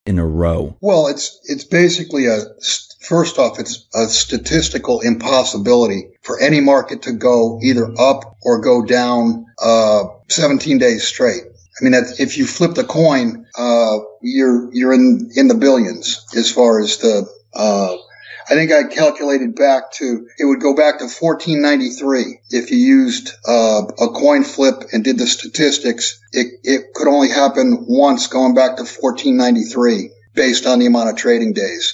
in a row? Well, it's basically first off, it's a statistical impossibility for any market to go either up or go down 17 days straight. I mean, if you flip the coin, you're in the billions as far as I think I calculated it would go back to 1493. If you used a coin flip and did the statistics, it could only happen once going back to 1493 based on the amount of trading days.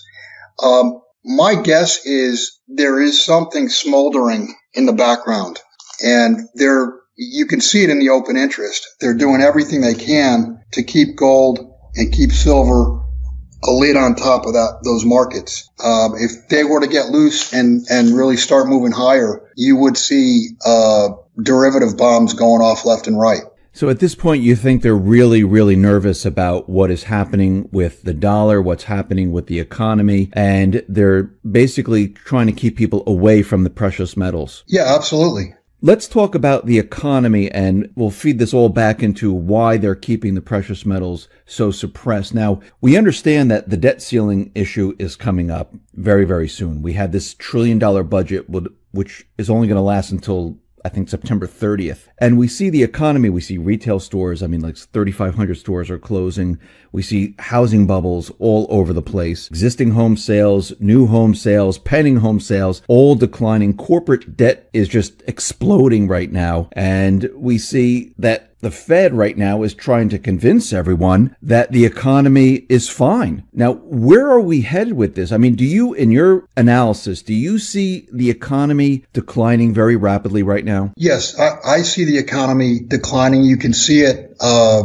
My guess is there is something smoldering in the background, and you can see it in the open interest. They're doing everything they can to keep gold and keep silver a lid on top of those markets. If they were to get loose and really start moving higher, you would see derivative bombs going off left and right. So at this point, you think they're really, really nervous about what is happening with the dollar, what's happening with the economy, and they're basically trying to keep people away from the precious metals. Yeah, absolutely. Let's talk about the economy, and we'll feed this all back into why they're keeping the precious metals so suppressed. Now, we understand that the debt ceiling issue is coming up very, very soon. We had this $1 trillion budget, which is only going to last until, I think, September 30th. And we see the economy, we see retail stores. I mean, like 3,500 stores are closing. We see housing bubbles all over the place. Existing home sales, new home sales, pending home sales, all declining. Corporate debt is just exploding right now. And we see that the Fed right now is trying to convince everyone that the economy is fine. Now, where are we headed with this? I mean, in your analysis, do you see the economy declining very rapidly right now? Yes, I see the economy declining. You can see it.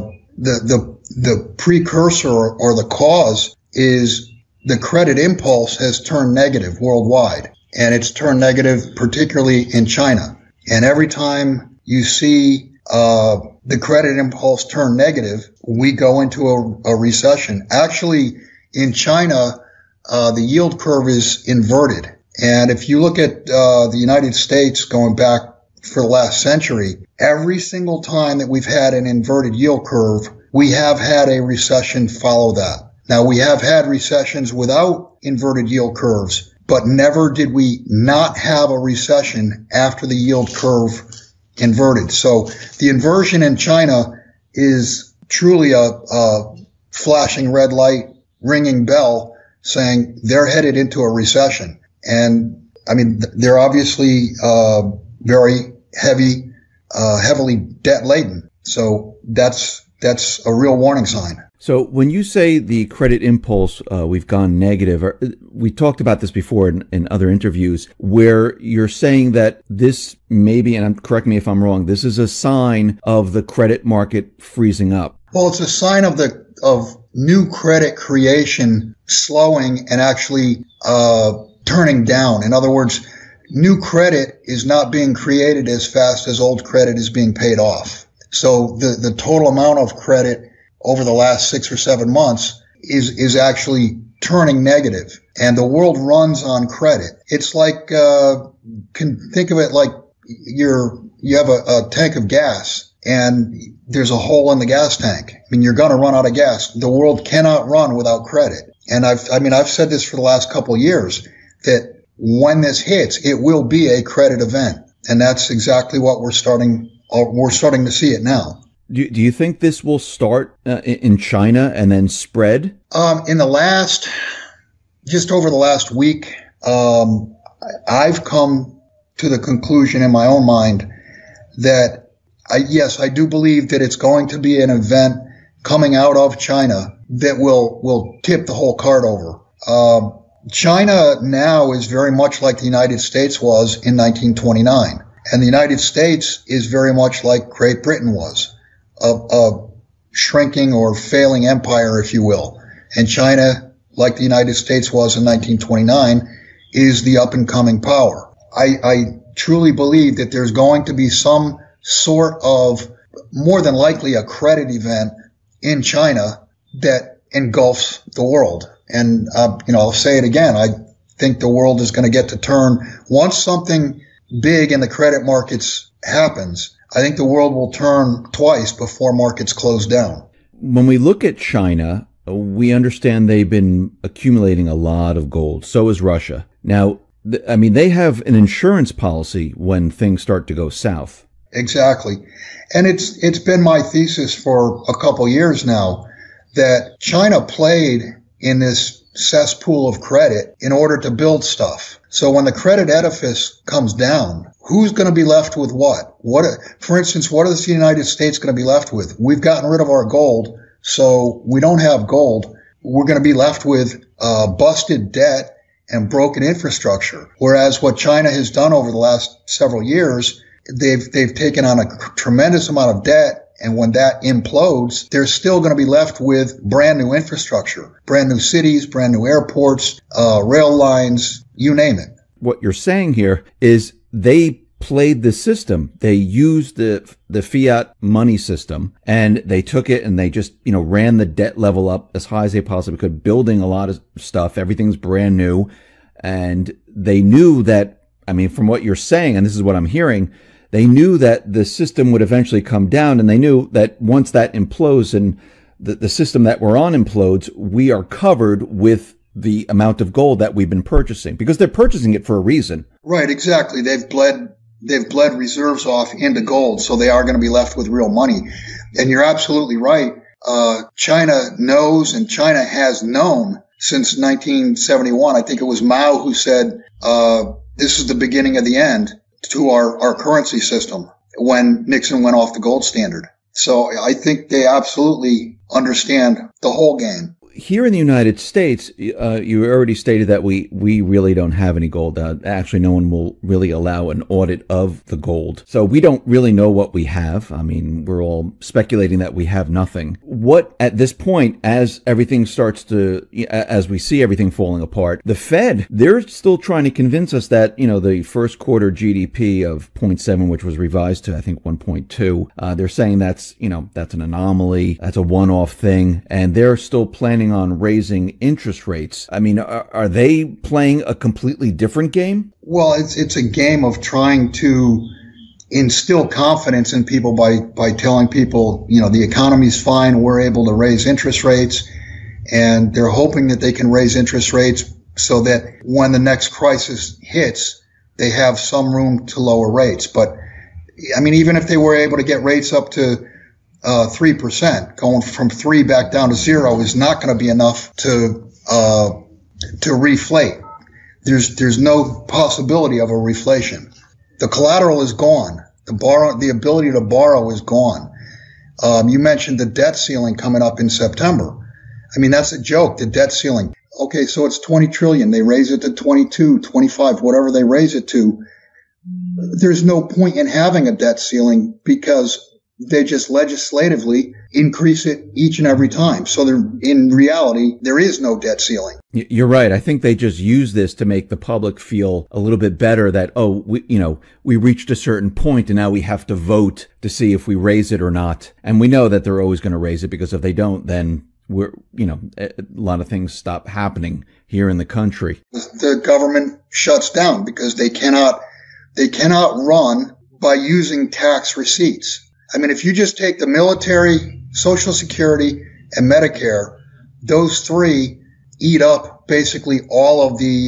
The precursor or the cause is the credit impulse has turned negative worldwide, and it's turned negative particularly in China. And every time you see the credit impulse turn negative, we go into a recession. Actually, in China, the yield curve is inverted. And if you look at the United States going back for the last century, every single time that we've had an inverted yield curve, we have had a recession follow that. Now, we have had recessions without inverted yield curves, but never did we not have a recession after the yield curve inverted. So the inversion in China is truly a flashing red light, ringing bell saying they're headed into a recession. And I mean, they're obviously very heavily debt laden. So that's a real warning sign. So when you say the credit impulse, we've gone negative, we talked about this before in other interviews, where you're saying that this maybe, and correct me if I'm wrong, this is a sign of the credit market freezing up. Well, it's a sign of new credit creation slowing and actually turning down. In other words, new credit is not being created as fast as old credit is being paid off. So the total amount of credit over the last 6 or 7 months is actually turning negative. And the world runs on credit. It's like, can think of it like you have a tank of gas and there's a hole in the gas tank. I mean, you're going to run out of gas. The world cannot run without credit. And I've said this for the last couple of years that when this hits, it will be a credit event. And that's exactly what we're starting to see it now. Do you think this will start in China and then spread? Just over the last week, I've come to the conclusion in my own mind that I do believe that it's going to be an event coming out of China that will tip the whole card over. China now is very much like the United States was in 1929. And the United States is very much like Great Britain was. A shrinking or failing empire, if you will. And China, like the United States was in 1929, is the up-and-coming power. I truly believe that there's going to be some sort of, more than likely, a credit event in China that engulfs the world. And, I'll say it again. I think the world is going to get to turn. Once something big in the credit markets happens, I think the world will turn twice before markets close down. When we look at China, we understand they've been accumulating a lot of gold. So is Russia. Now, I mean, they have an insurance policy when things start to go south. Exactly. And it's been my thesis for a couple years now that China played in this cesspool of credit in order to build stuff. So when the credit edifice comes down, who's going to be left with what? For instance, what is the United States going to be left with? We've gotten rid of our gold, so we don't have gold. We're going to be left with busted debt and broken infrastructure. Whereas what China has done over the last several years, they've taken on a tremendous amount of debt. And when that implodes, they're still going to be left with brand new infrastructure, brand new cities, brand new airports, rail lines, you name it. What you're saying here is they played the system. They used the fiat money system, and they took it and they just, ran the debt level up as high as they possibly could, building a lot of stuff. Everything's brand new. And they knew that, from what you're saying, and this is what I'm hearing, they knew that the system would eventually come down, and they knew that once that implodes and the system that we're on implodes, we are covered with the amount of gold that we've been purchasing, because they're purchasing it for a reason. Right, exactly. They've bled reserves off into gold, so they are going to be left with real money. And you're absolutely right. China knows, and China has known since 1971. I think it was Mao who said, this is the beginning of the end to our currency system when Nixon went off the gold standard. So I think they absolutely understand the whole game. Here in the United States, you already stated that we really don't have any gold. Actually, no one will really allow an audit of the gold. So we don't really know what we have. We're all speculating that we have nothing. What, at this point, as everything starts to, as we see everything falling apart, the Fed, they're still trying to convince us that, the first quarter GDP of 0.7, which was revised to, I think, 1.2, they're saying that's an anomaly. That's a one-off thing. And they're still planning on raising interest rates. Are they playing a completely different game? Well, it's a game of trying to instill confidence in people by telling people, the economy's fine, we're able to raise interest rates, and they're hoping that they can raise interest rates so that when the next crisis hits, they have some room to lower rates. But even if they were able to get rates up to 3%, going from 3 back down to 0 is not going to be enough to reflate. There's no possibility of a reflation. The collateral is gone. The ability to borrow is gone. You mentioned the debt ceiling coming up in September. That's a joke, the debt ceiling. Okay, so it's 20 trillion. They raise it to 22, 25, whatever they raise it to. There's no point in having a debt ceiling because they just legislatively increase it each and every time. So in reality, there is no debt ceiling. You're right. I think they just use this to make the public feel a little bit better that, we reached a certain point and now we have to vote to see if we raise it or not. And we know that they're always going to raise it, because if they don't, then a lot of things stop happening here in the country. The government shuts down because they cannot run by using tax receipts. If you just take the military, Social Security, and Medicare, those three eat up basically all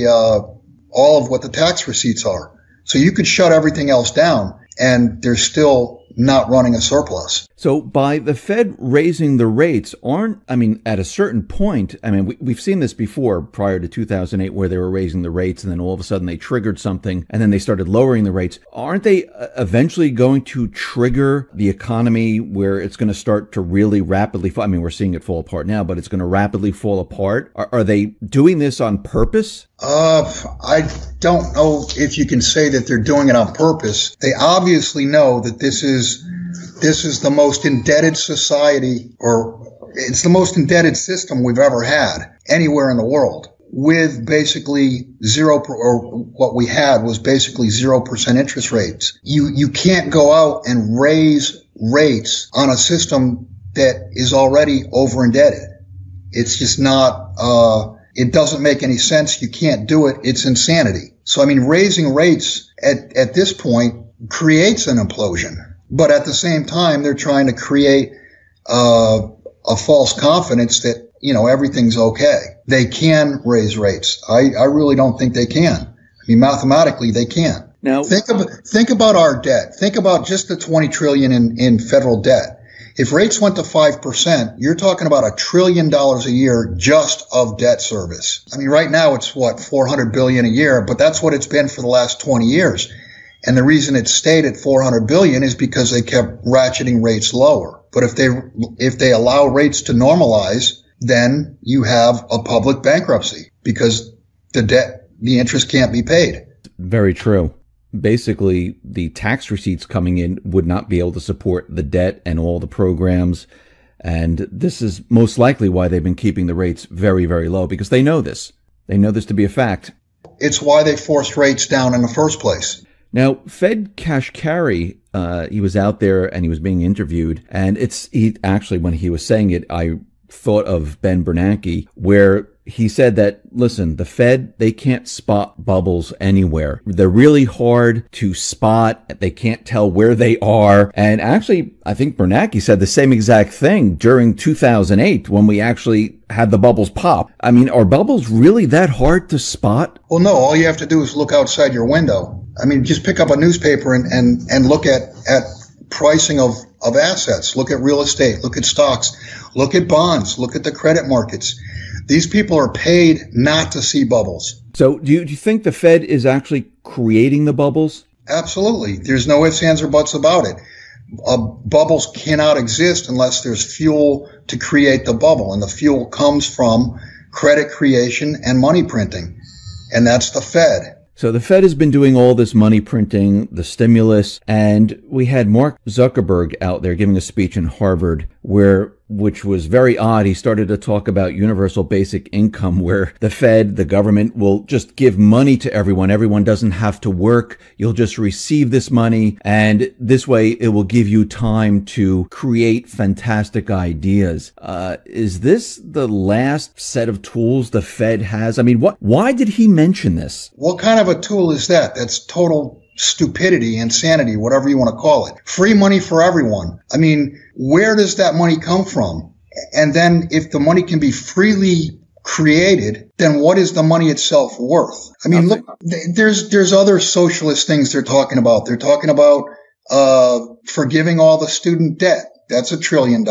of what the tax receipts are. So you could shut everything else down, and they're still not running a surplus. So by the Fed raising the rates, at a certain point, we've seen this before prior to 2008 where they were raising the rates and then all of a sudden they triggered something and then they started lowering the rates. Aren't they eventually going to trigger the economy where it's going to start to really rapidly fall? We're seeing it fall apart now, but it's going to rapidly fall apart. Are they doing this on purpose? I don't know if you can say that they're doing it on purpose. They obviously know that this is the most indebted society, or it's the most indebted system we've ever had anywhere in the world, with basically what we had was basically 0% interest rates. You can't go out and raise rates on a system that is already over indebted. It's just not, it doesn't make any sense. You can't do it. It's insanity. So, raising rates at this point creates an implosion. But at the same time, they're trying to create a false confidence that everything's okay. They can raise rates. I really don't think they can. I mean, mathematically, they can't. Now, think about our debt. Think about just the 20 trillion in federal debt. If rates went to 5%, you're talking about $1 trillion a year just of debt service. I mean, right now it's what, 400 billion a year, but that's what it's been for the last 20 years. And the reason it stayed at 400 billion is because they kept ratcheting rates lower. But if they allow rates to normalize, then you have a public bankruptcy because the interest can't be paid. Very true. Basically, the tax receipts coming in would not be able to support the debt and all the programs. And this is most likely why they've been keeping the rates very, very low, because they know this. They know this to be a fact. It's why they forced rates down in the first place. Now, Fed Kashkari, he was out there and he was being interviewed. And actually, when he was saying it, I thought of Ben Bernanke, where he said that, listen, the Fed, they can't spot bubbles anywhere. They're really hard to spot. They can't tell where they are. And actually, I think Bernanke said the same exact thing during 2008 when we actually had the bubbles pop. I mean, are bubbles really that hard to spot? Well, no, all you have to do is look outside your window. I mean, just pick up a newspaper and look at pricing of assets. Look at real estate, look at stocks, look at bonds, look at the credit markets. These people are paid not to see bubbles. So do you think the Fed is actually creating the bubbles? Absolutely. There's no ifs, ands, or buts about it. Bubbles cannot exist unless there's fuel to create the bubble. And the fuel comes from credit creation and money printing. And that's the Fed. So the Fed has been doing all this money printing, the stimulus, and we had Mark Zuckerberg out there giving a speech in Harvard which was very odd. He started to talk about universal basic income, where the Fed, the government, will just give money to everyone. Everyone doesn't have to work. You'll just receive this money, and this way it will give you time to create fantastic ideas. Is this the last set of tools the Fed has? I mean, why did he mention this? What kind of a tool is that? That's total stupidity, insanity, whatever you want to call it. Free money for everyone. I mean, where does that money come from? And then if the money can be freely created, then what is the money itself worth? I mean, look, there's other socialist things they're talking about. They're talking about forgiving all the student debt. That's $1 trillion.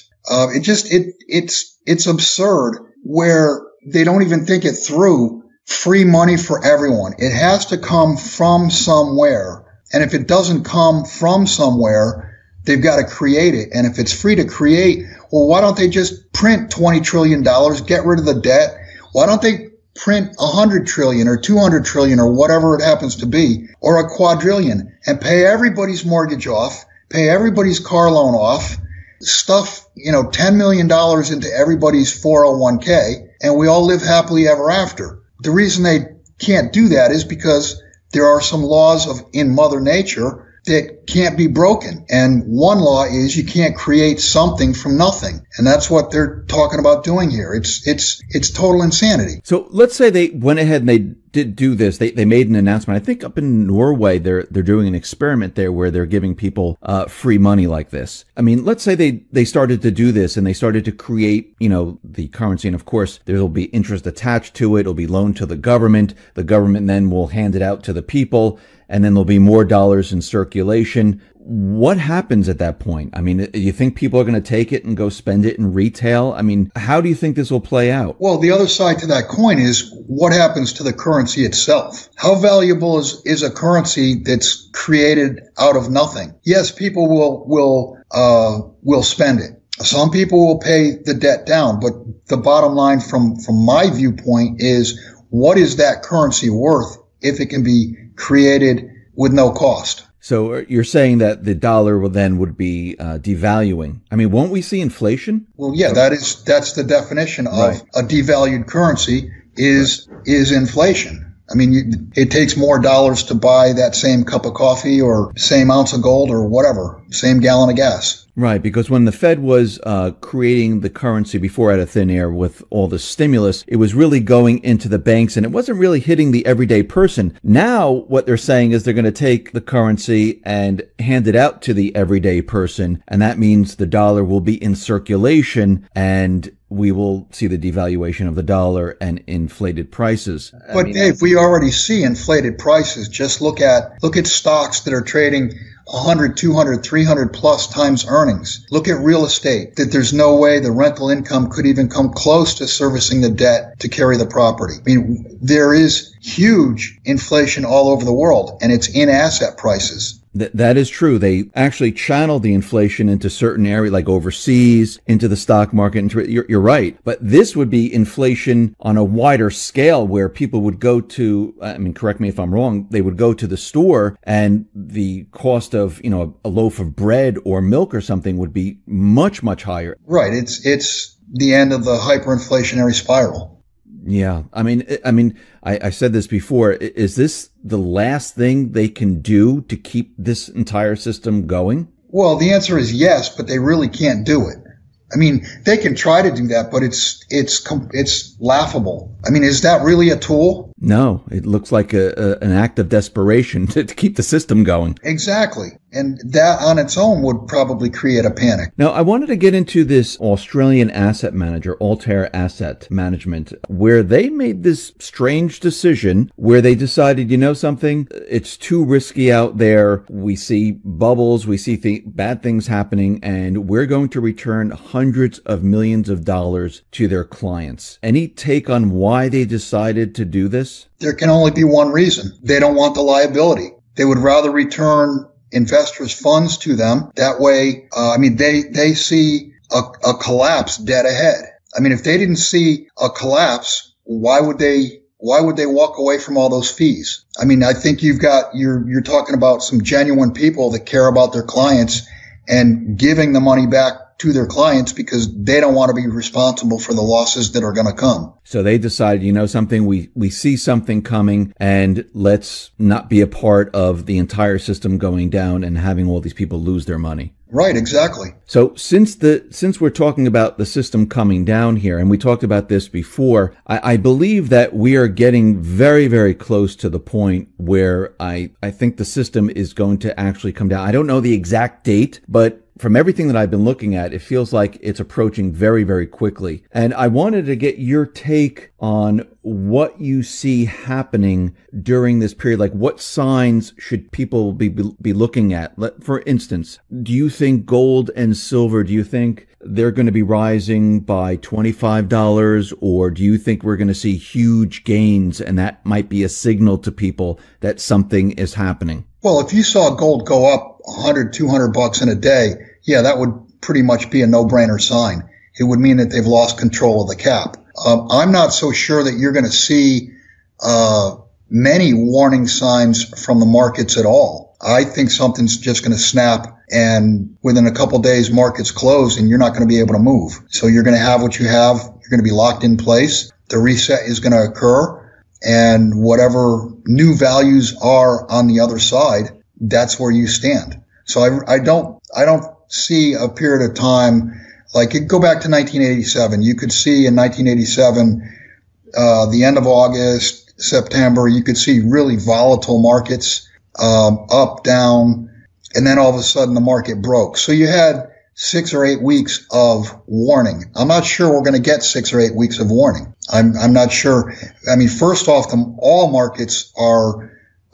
It's absurd where they don't even think it through. Free money for everyone. It has to come from somewhere. And if it doesn't come from somewhere, they've got to create it. And if it's free to create, well, why don't they just print $20 trillion, get rid of the debt? Why don't they print 100 trillion or 200 trillion or whatever it happens to be, or a quadrillion, and pay everybody's mortgage off, pay everybody's car loan off, stuff, $10 million into everybody's 401k, and we all live happily ever after. The reason they can't do that is because there are some laws in Mother Nature that can't be broken. And one law is you can't create something from nothing. And that's what they're talking about doing here. It's total insanity. So let's say they went ahead and they did do this. They made an announcement. I think up in Norway, they're doing an experiment there where they're giving people free money like this. I mean, let's say they started to do this and they started to create, the currency. And of course, there'll be interest attached to it. It'll be loaned to the government. The government then will hand it out to the people. And then there'll be more dollars in circulation. What happens at that point? I mean, you think people are going to take it and go spend it in retail? I mean, how do you think this will play out? Well, the other side to that coin is what happens to the currency itself? How valuable is a currency that's created out of nothing? Yes, people will spend it. Some people will pay the debt down, but the bottom line from my viewpoint is, what is that currency worth if it can be created with no cost? So you're saying that the dollar would be devaluing. I mean, won't we see inflation? Well, yeah, that's the definition of right. A devalued currency is inflation. I mean, it takes more dollars to buy that same cup of coffee or same ounce of gold or whatever, same gallon of gas. Right, because when the Fed was creating the currency before out of thin air with all the stimulus, it was really going into the banks and it wasn't really hitting the everyday person. Now, what they're saying is they're going to take the currency and hand it out to the everyday person, and that means the dollar will be in circulation and we will see the devaluation of the dollar and inflated prices. But Dave, we already see inflated prices. Just look at stocks that are trading 100, 200, 300 plus times earnings. Look at real estate, that there's no way the rental income could even come close to servicing the debt to carry the property. I mean, there is huge inflation all over the world, and it's in asset prices. That is true. They actually channel the inflation into certain areas, like overseas, into the stock market. You're right. But this would be inflation on a wider scale where people would go to, I mean, correct me if I'm wrong, they would go to the store and the cost of, a loaf of bread or milk or something would be much, much higher. Right. It's the end of the hyperinflationary spiral. Yeah. I said this before. Is this the last thing they can do to keep this entire system going? Well, the answer is yes, but they really can't do it. I mean, they can try to do that, but it's laughable. I mean, is that really a tool? No, it looks like an act of desperation to keep the system going. Exactly. And that on its own would probably create a panic. Now, I wanted to get into this Australian asset manager, Altair Asset Management, where they made this strange decision where they decided, something, it's too risky out there. We see bubbles, we see bad things happening, and we're going to return hundreds of millions of dollars to their clients. Any take on why they decided to do this? There can only be one reason. They don't want the liability. They would rather return investors' funds to them. That way, they see a collapse dead ahead. I mean, if they didn't see a collapse, why would they walk away from all those fees? I mean, I think you're talking about some genuine people that care about their clients and giving the money back to their clients because they don't want to be responsible for the losses that are going to come. So they decided, something, we see something coming and let's not be a part of the entire system going down and having all these people lose their money. Right, exactly. So since we're talking about the system coming down here, and we talked about this before, I believe that we are getting very, very close to the point where I think the system is going to actually come down. I don't know the exact date, but from everything that I've been looking at, it feels like it's approaching very, very quickly. And I wanted to get your take on what you see happening during this period. Like, what signs should people be looking at? For instance, do you think gold and silver, do you think they're going to be rising by $25, or do you think we're going to see huge gains and that might be a signal to people that something is happening? Well, if you saw gold go up $100, $200 in a day, yeah, that would pretty much be a no-brainer sign. It would mean that they've lost control of the cap. I'm not so sure that you're going to see many warning signs from the markets at all. I think something's just going to snap, and within a couple days, markets close, and you're not going to be able to move. So you're going to have what you have. You're going to be locked in place. The reset is going to occur, and whatever new values are on the other side, that's where you stand. So I don't see a period of time like go back to 1987. You could see in 1987, the end of August, September, you could see really volatile markets, up, down, and then all of a sudden the market broke. So you had 6 or 8 weeks of warning. I'm not sure we're going to get 6 or 8 weeks of warning. I'm not sure. I mean, first off, all markets are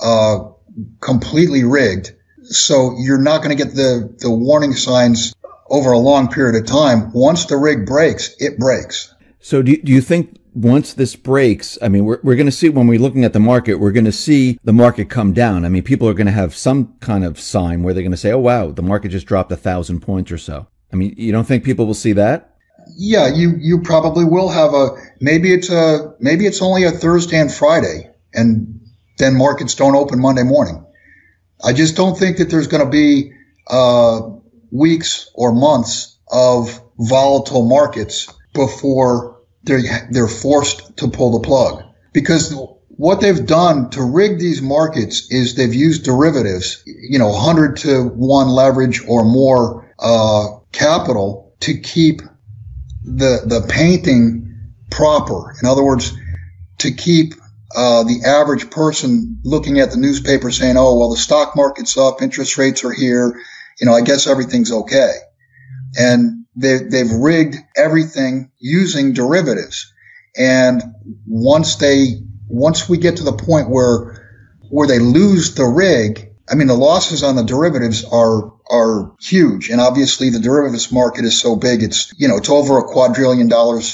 completely rigged. So you're not going to get the warning signs over a long period of time. Once the rig breaks, it breaks. So do you think once this breaks, I mean, we're going to see, when we're looking at the market, we're going to see the market come down. I mean, people are going to have some kind of sign where they're going to say, oh, wow, the market just dropped 1,000 points or so. I mean, you don't think people will see that? Yeah, you probably will have maybe it's only a Thursday and Friday, and then markets don't open Monday morning. I just don't think that there's going to be weeks or months of volatile markets before they're forced to pull the plug. Because what they've done to rig these markets is they've used derivatives, 100 to 1 leverage or more capital to keep the painting proper. In other words, to keep the average person looking at the newspaper saying, oh, well, the stock market's up, interest rates are here, I guess everything's okay. And they've rigged everything using derivatives. And once we get to the point where they lose the rig, I mean, the losses on the derivatives are huge. And obviously the derivatives market is so big, it's over $2 quadrillion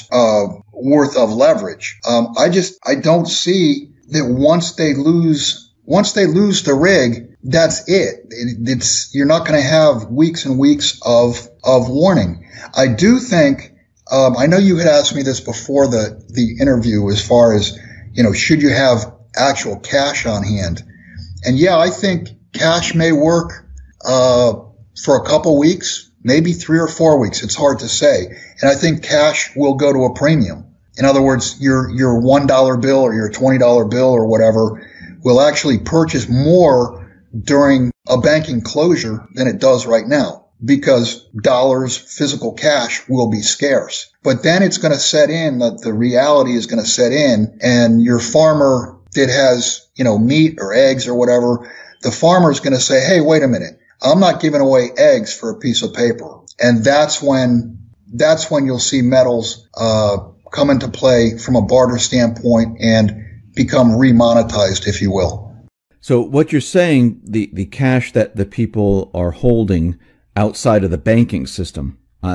worth of leverage. I don't see that once they lose the rig, that's it. You're not going to have weeks and weeks of warning. I do think, I know you had asked me this before the interview as far as, should you have actual cash on hand? And yeah, I think cash may work, for a couple weeks, maybe 3 or 4 weeks. It's hard to say. And I think cash will go to a premium. In other words, your $1 bill or your $20 bill or whatever will actually purchase more during a banking closure than it does right now, because dollars, physical cash, will be scarce. But then it's going to set in, that the reality is going to set in, and your farmer that has, meat or eggs or whatever, the farmer is going to say, hey, wait a minute, I'm not giving away eggs for a piece of paper. And that's when you'll see metals come into play from a barter standpoint and become remonetized, if you will. So what you're saying, the cash that the people are holding outside of the banking system,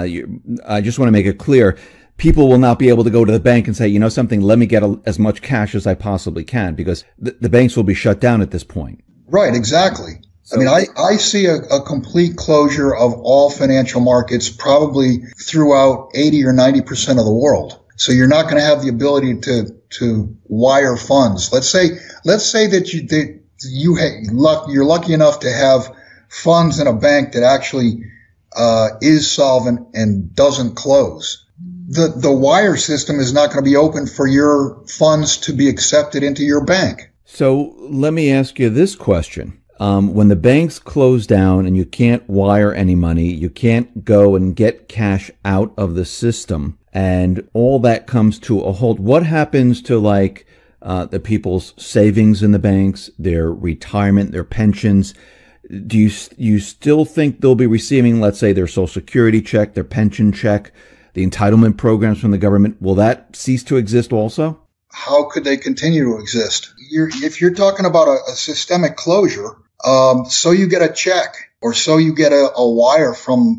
I just want to make it clear, people will not be able to go to the bank and say, something, let me get as much cash as I possibly can, because the banks will be shut down at this point. Right, exactly. So, I mean, I see a complete closure of all financial markets probably throughout 80 or 90% of the world. So you're not going to have the ability to wire funds. Let's say that you're lucky enough to have funds in a bank that actually is solvent and doesn't close. The wire system is not going to be open for your funds to be accepted into your bank. So let me ask you this question. When the banks close down and you can't wire any money, you can't go and get cash out of the system, and all that comes to a halt, what happens to the people's savings in the banks, their retirement, their pensions? Do you still think they'll be receiving, let's say, their Social Security check, their pension check, the entitlement programs from the government? Will that cease to exist also? How could they continue to exist? If you're talking about a systemic closure, so you get a check or so you get a wire from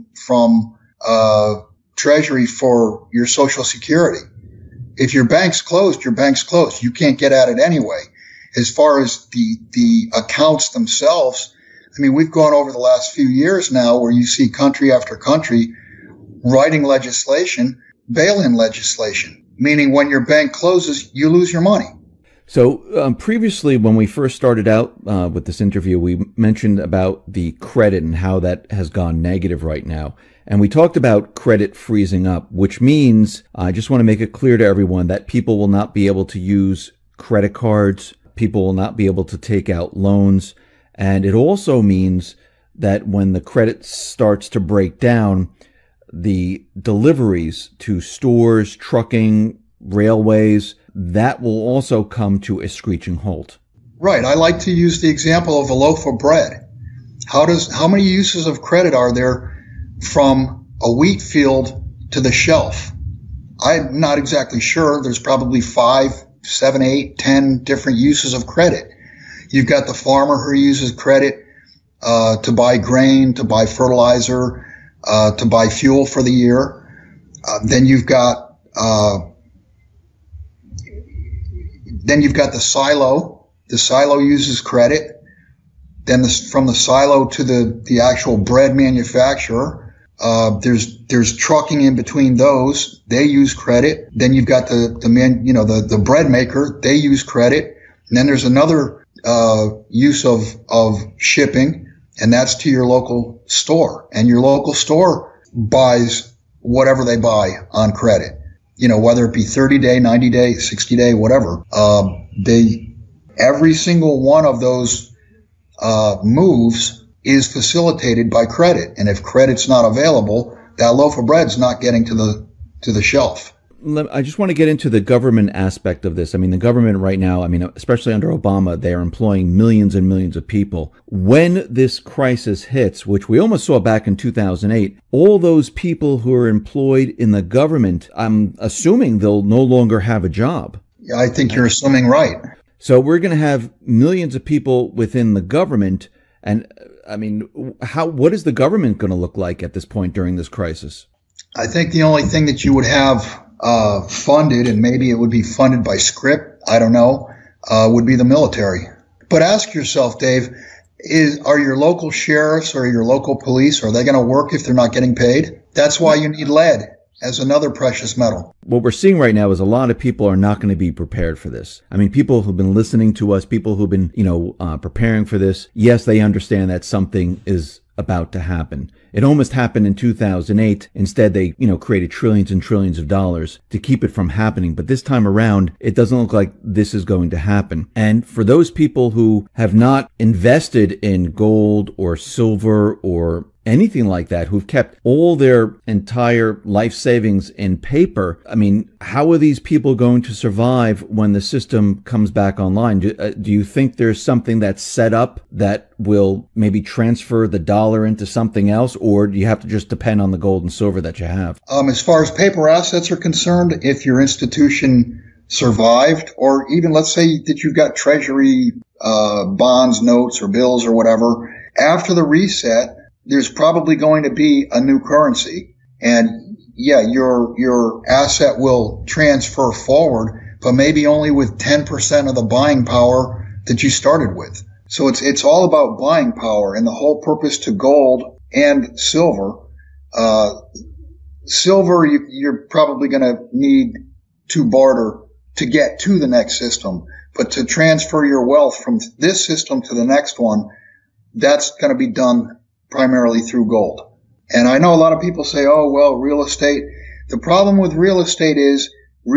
Treasury for your Social Security. If your bank's closed, your bank's closed. You can't get at it anyway. As far as the accounts themselves, I mean, we've gone over the last few years now where you see country after country writing legislation, bail-in legislation, meaning when your bank closes, you lose your money. So previously, when we first started out with this interview, we mentioned about the credit and how that has gone negative right now. And we talked about credit freezing up, which means, I just want to make it clear to everyone that people will not be able to use credit cards. People will not be able to take out loans. And it also means that when the credit starts to break down, the deliveries to stores, trucking, railways, that will also come to a screeching halt. Right. I like to use the example of a loaf of bread. How many uses of credit are there from a wheat field to the shelf? I'm not exactly sure. There's probably 5, 7, 8, 10 different uses of credit. You've got the farmer who uses credit to buy grain, to buy fertilizer, to buy fuel for the year. Then you've got the silo. The silo uses credit. Then from the silo to the actual bread manufacturer, there's trucking in between those. They use credit. Then you've got the bread maker. They use credit. And then there's another use of shipping, and that's to your local store. And your local store buys whatever they buy on credit. Whether it be 30-day, 90-day, 60-day, whatever. Every single one of those moves is facilitated by credit. And if credit's not available, that loaf of bread's not getting to the shelf. I just want to get into the government aspect of this. I mean, the government right now, I mean, especially under Obama, they are employing millions and millions of people. When this crisis hits, which we almost saw back in 2008, all those people who are employed in the government, I'm assuming they'll no longer have a job. Yeah, I think you're assuming right. So we're going to have millions of people within the government. And I mean, what is the government going to look like at this point during this crisis? I think the only thing that you would have funded, and maybe it would be funded by script, I don't know, would be the military. But ask yourself, Dave, are your local sheriffs or your local police, are they going to work if they're not getting paid? That's why you need lead as another precious metal. What we're seeing right now is a lot of people are not going to be prepared for this. I mean, people who've been listening to us, people who've been, preparing for this, yes, they understand that something is about to happen. It almost happened in 2008. Instead, they, created trillions and trillions of dollars to keep it from happening. But this time around, it doesn't look like this is going to happen. And for those people who have not invested in gold or silver or anything like that, who've kept all their entire life savings in paper, I mean, how are these people going to survive when the system comes back online? Do you think there's something that's set up that will maybe transfer the dollar into something else, or do you have to just depend on the gold and silver that you have? As far as paper assets are concerned, if your institution survived, or even let's say that you've got treasury bonds, notes, or bills or whatever, after the reset, there's probably going to be a new currency. And yeah, your asset will transfer forward, but maybe only with 10% of the buying power that you started with. So it's all about buying power, and the whole purpose to gold and silver. Silver, you're probably going to need to barter to get to the next system, but to transfer your wealth from this system to the next one, that's going to be done primarily through gold. And I know a lot of people say, oh, well, real estate. The problem with real estate is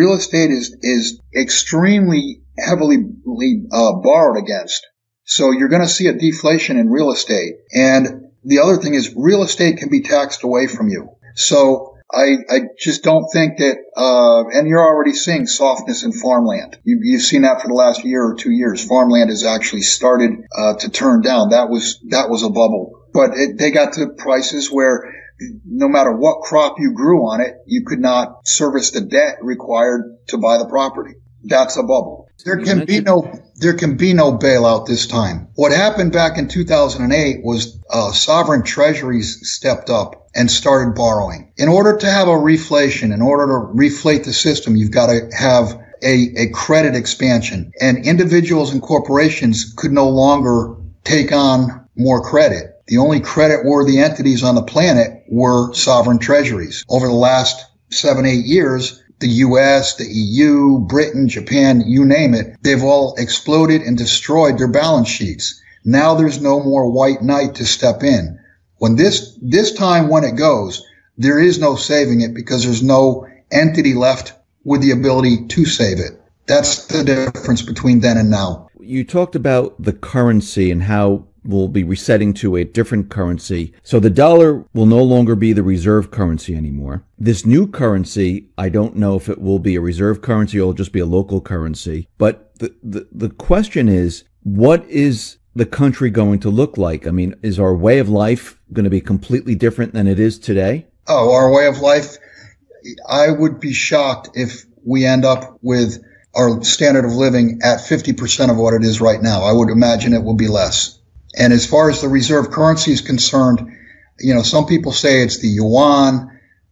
extremely heavily borrowed against. So you're going to see a deflation in real estate. And the other thing is real estate can be taxed away from you. So I just don't think that, and you're already seeing softness in farmland. You've seen that for the last year or 2 years. Farmland has actually started to turn down. That was a bubble. But they got to prices where no matter what crop you grew on it, you could not service the debt required to buy the property. That's a bubble. There can be no bailout this time. What happened back in 2008 was sovereign treasuries stepped up and started borrowing. In order to have a reflation, in order to reflate the system, you've got to have a credit expansion. And individuals and corporations could no longer take on more credit. The only credit-worthy entities on the planet were sovereign treasuries. Over the last 7-8 years, the U.S., the EU, Britain, Japan, you name it, they've all exploded and destroyed their balance sheets. Now there's no more white knight to step in. When this time when it goes, there is no saving it because there's no entity left with the ability to save it. That's the difference between then and now. You talked about the currency and how we'll be resetting to a different currency. So the dollar will no longer be the reserve currency anymore. This new currency, I don't know if it will be a reserve currency or it'll just be a local currency. But the question is, what is the country going to look like? I mean, is our way of life going to be completely different than it is today? Oh, our way of life? I would be shocked if we end up with our standard of living at 50% of what it is right now. I would imagine it will be less. And as far as the reserve currency is concerned, some people say it's the yuan.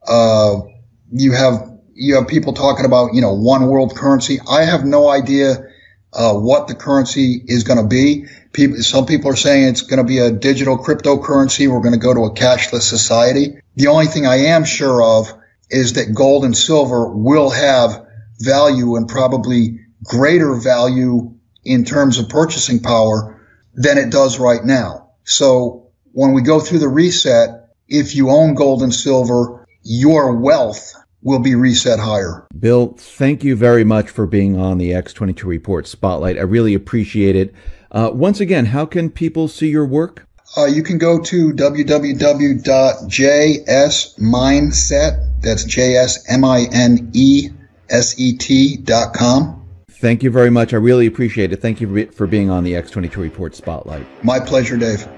You have people talking about, one world currency. I have no idea what the currency is going to be. Some people are saying it's going to be a digital cryptocurrency. We're going to go to a cashless society. The only thing I am sure of is that gold and silver will have value, and probably greater value in terms of purchasing power than it does right now. So when we go through the reset, if you own gold and silver, your wealth will be reset higher. Bill, thank you very much for being on the X22 Report Spotlight. I really appreciate it. Once again, how can people see your work? You can go to www.jsmindset, that's JSMINE set.com. Thank you very much. I really appreciate it. Thank you for being on the X22 Report Spotlight. My pleasure, Dave.